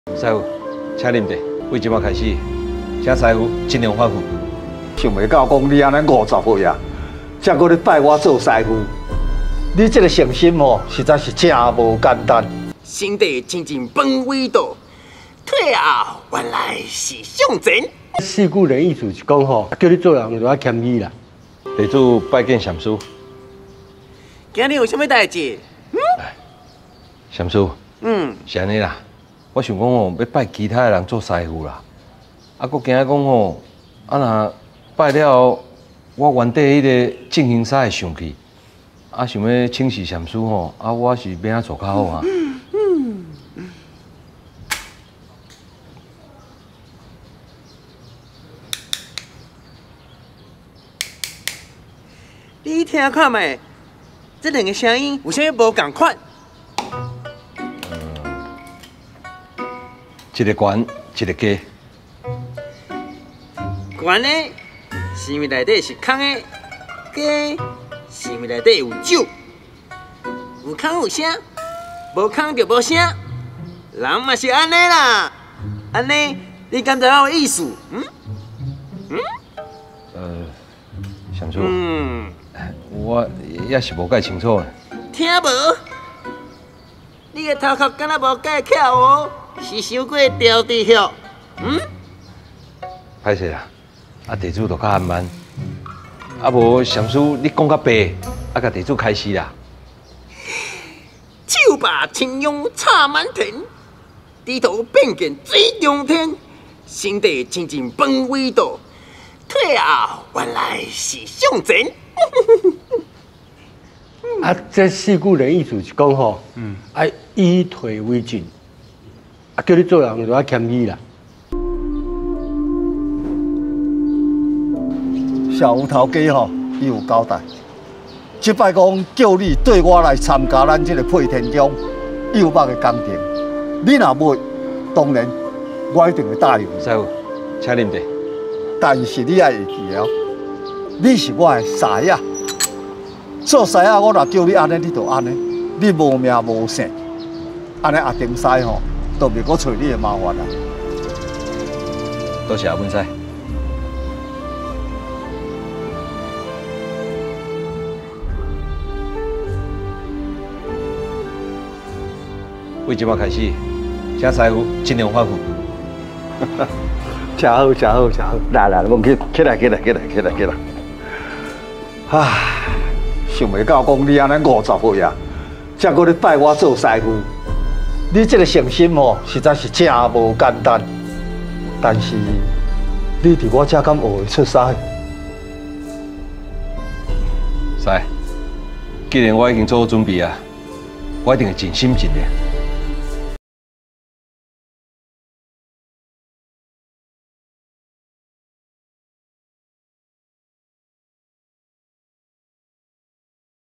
师傅，请啉茶。为即摆开始，请师傅尽量反复。 想袂到讲你安尼50岁啊，才搁咧拜我做师傅，你这个诚心哦，实在是真无简单。 先帝亲近本伟大，退后原来是向前。 四句人意思是讲吼，叫你做人就要谦虚啦。 地主拜见禅师。 今日有啥物代志？ 禅师，是安尼啦。我想讲吼，要拜其他的人做师傅啦。啊，佫惊讲吼，啊若拜了后，我原底迄个正行衫会上去。啊，想要请示禅师吼，啊，我是要安做较好啊？ 你听看觅，这两个声音有啥物无共款？ 一个悬，一个低。 悬的，是因为内底是空的；低，是因为内底有酒。有空有声，无空就无声。人嘛是安尼啦，安尼你敢知我的意思？ 禅师，我也是无解清楚呢。 听无？你个头壳敢若无解巧哦，是受过调地学？ 歹势啦，啊地主就较暗慢，啊无禅师你讲较白，啊甲地主开始啦。 手把青秧插满田，低头变见水中天。先帝亲近本伟大，退后原来是向前。 啊，这四句人意思是讲吼，爱以退为进，啊，叫你做人就要谦虚啦。 小吴头家吼，伊有交代，即摆讲叫你对我来参加咱这个配天宫幼目的工程，你若袂，当然我一定会答应。 师傅，请啉茶。 但是你要会记了，你是我的师爷，做师爷我若叫你安尼，你就安尼，你无名无姓，安尼阿丁师吼，就袂搁找你的麻烦啦。 多谢阿文师。为即摆开始，请师傅尽量反复。 真好，真好，真好！来，忘记起来。唉，想袂到讲你安尼50岁啊，才搁咧拜我做师傅，你这个诚心哦，实在是真无简单。但是你伫我这敢学会出师？ 师，既然我已经做好准备啊，我一定会尽心尽力。